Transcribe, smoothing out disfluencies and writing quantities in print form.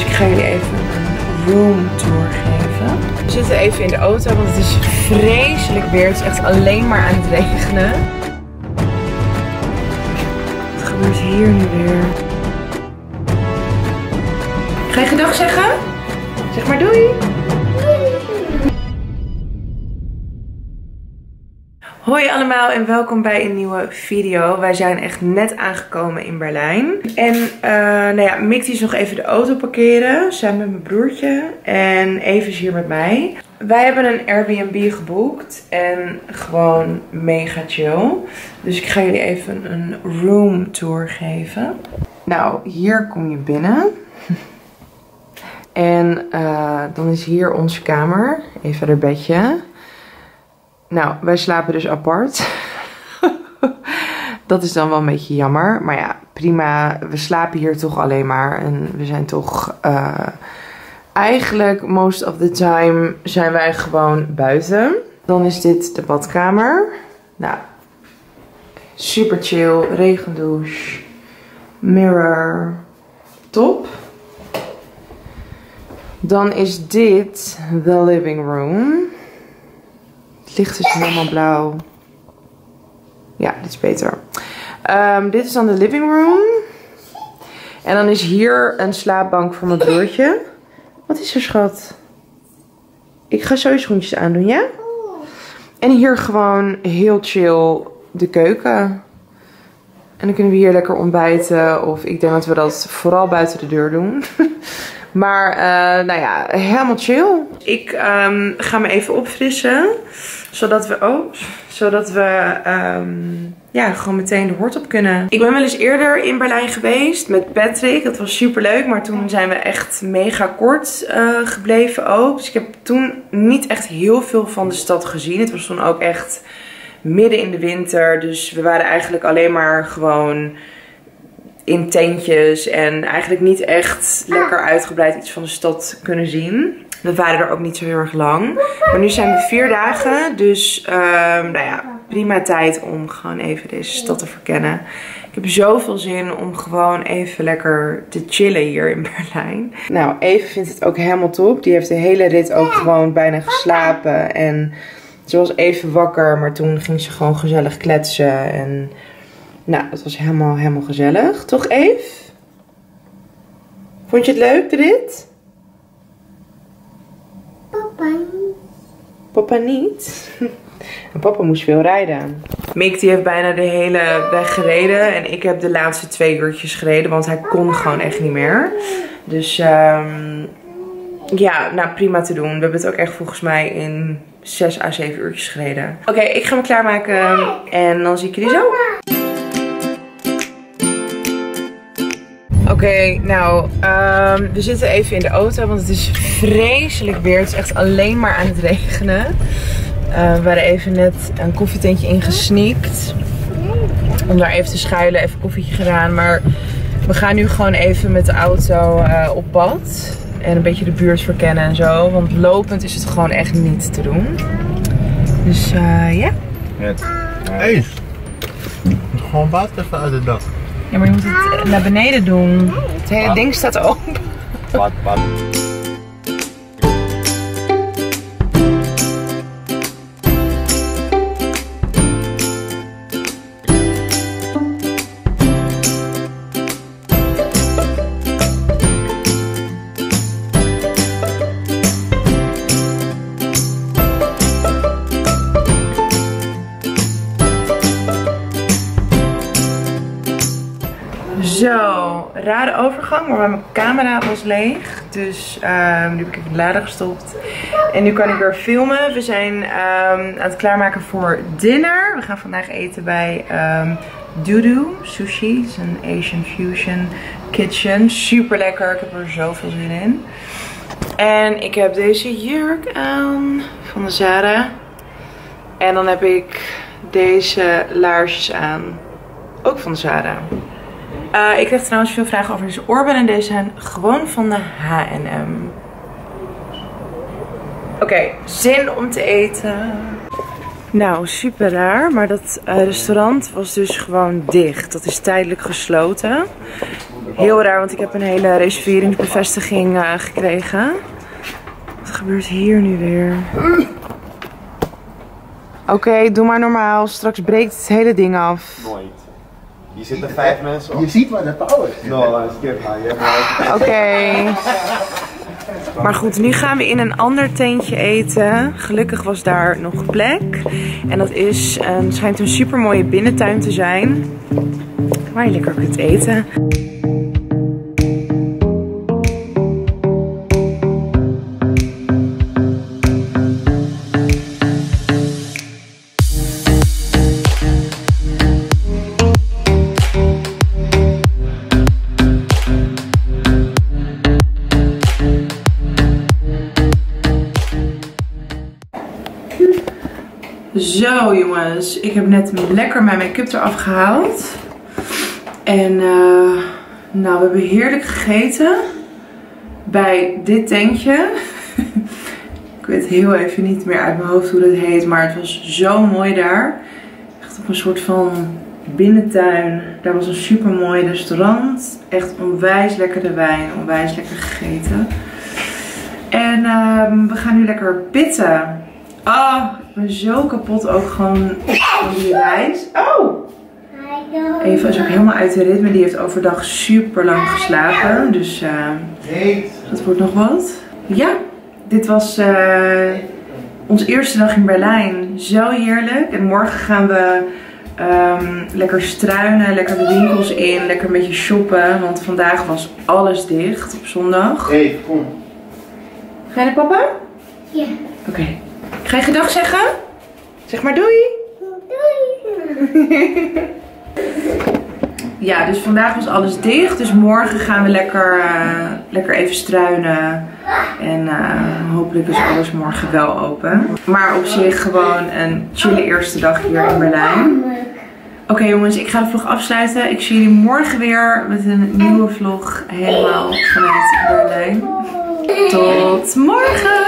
Dus ik ga jullie even een room tour geven. We zitten even in de auto, want het is vreselijk weer. Het is echt alleen maar aan het regenen. Wat gebeurt hier nu weer? Ga je gedag zeggen? Zeg maar doei. Hoi allemaal en welkom bij een nieuwe video. Wij zijn echt net aangekomen in Berlijn. En nou ja, Mick is nog even de auto parkeren. Samen met mijn broertje. En Eve is hier met mij. Wij hebben een Airbnb geboekt. En gewoon mega chill. Dus ik ga jullie even een room tour geven. Nou, hier kom je binnen. En dan is hier onze kamer. Even haar bedje. Nou, wij slapen dus apart. Dat is dan wel een beetje jammer. Maar ja, prima. We slapen hier toch alleen maar. En we zijn toch... eigenlijk, most of the time, zijn wij gewoon buiten. Dan is dit de badkamer. Nou, super chill. Regendouche. Mirror. Top. Dan is dit de living room. Het licht is helemaal blauw. Ja, dit is beter. Dit is dan de living room. En dan is hier een slaapbank voor mijn broertje. Wat is er, schat? Ik ga zo je schoentjes aandoen, ja? En hier gewoon heel chill de keuken. En dan kunnen we hier lekker ontbijten. Of ik denk dat we dat vooral buiten de deur doen. Maar nou ja, helemaal chill. Ik ga me even opfrissen. Zodat we ja, gewoon meteen de hort op kunnen. Ik ben wel eens eerder in Berlijn geweest met Patrick. Dat was super leuk. Maar toen zijn we echt mega kort gebleven ook. Dus ik heb toen niet echt heel veel van de stad gezien. Het was toen ook echt midden in de winter. Dus we waren eigenlijk alleen maar gewoon in tentjes. En eigenlijk niet echt lekker uitgebreid iets van de stad kunnen zien. We waren er ook niet zo heel erg lang. Maar nu zijn we 4 dagen. Dus nou ja, prima tijd om gewoon even deze stad te verkennen. Ik heb zoveel zin om gewoon even lekker te chillen hier in Berlijn. Nou, Eve vindt het ook helemaal top. Die heeft de hele rit ook gewoon bijna geslapen. En ze was even wakker. Maar toen ging ze gewoon gezellig kletsen. En nou, het was helemaal gezellig. Toch, Eve? Vond je het leuk, de rit? Papa niet. Papa niet? En papa moest veel rijden. Mick die heeft bijna de hele weg gereden. En ik heb de laatste 2 uurtjes gereden. Want hij kon gewoon echt niet meer. Dus ja, nou prima te doen. We hebben het ook echt volgens mij in 6 à 7 uurtjes gereden. Oké, ik ga me klaarmaken. En dan zie ik jullie zo. Oké, nou, we zitten even in de auto, want het is vreselijk weer. Het is echt alleen maar aan het regenen. We waren even net een koffietentje ingesneakt. Om daar even te schuilen, even een koffietje gedaan. Maar we gaan nu gewoon even met de auto op pad. En een beetje de buurt verkennen en zo. Want lopend is het gewoon echt niet te doen. Dus ja. Hey, gewoon water even uit de dak. Ja, maar je moet het naar beneden doen. Het hele ding staat open. Wat? Zo, rare overgang, maar mijn camera was leeg. Dus nu heb ik even de lader gestopt. En nu kan ik weer filmen. We zijn aan het klaarmaken voor dinner. We gaan vandaag eten bij Dudu Sushi. Het is een Asian fusion kitchen. Super lekker, ik heb er zoveel zin in. En ik heb deze jurk aan van de Zara. En dan heb ik deze laarsjes aan. Ook van de Zara. Ik kreeg trouwens veel vragen over deze oorbellen. En deze zijn gewoon van de H&M. Oké, zin om te eten. Nou, super raar. Maar dat restaurant was dus gewoon dicht. Dat is tijdelijk gesloten. Heel raar, want ik heb een hele reserveringsbevestiging gekregen. Wat gebeurt hier nu weer? Oké, doe maar normaal. Straks breekt het hele ding af. Nooit. Hier zitten 5 mensen op. Je ziet waar de power is. No, skip maar. Oké. Maar goed, nu gaan we in een ander tentje eten. Gelukkig was daar nog plek. En dat is schijnt een super mooie binnentuin te zijn. Waar je lekker kunt eten. Zo jongens, ik heb net lekker mijn make-up eraf gehaald. En nou, we hebben heerlijk gegeten. Bij dit tentje. Ik weet heel even niet meer uit mijn hoofd hoe dat heet. Maar het was zo mooi daar. Echt op een soort van binnentuin. Daar was een super mooi restaurant. Echt onwijs lekkere wijn. Onwijs lekker gegeten. En we gaan nu lekker pitten. Oh, ik ben zo kapot ook gewoon van die reis. Oh! Eva is ook helemaal uit de ritme. Die heeft overdag super lang geslapen. Dus dat wordt nog wat. Ja, dit was onze eerste dag in Berlijn. Zo heerlijk. En morgen gaan we lekker struinen. Lekker de winkels in. Lekker een beetje shoppen. Want vandaag was alles dicht op zondag. Hey, kom. Ga je naar papa? Ja. Oké. Ga je gedag zeggen? Zeg maar doei. Doei. Ja, dus vandaag was alles dicht. Dus morgen gaan we lekker even struinen. En hopelijk is alles morgen wel open. Maar op zich gewoon een chille eerste dag hier in Berlijn. Oké jongens, ik ga de vlog afsluiten. Ik zie jullie morgen weer met een nieuwe vlog helemaal vanuit Berlijn. Tot morgen!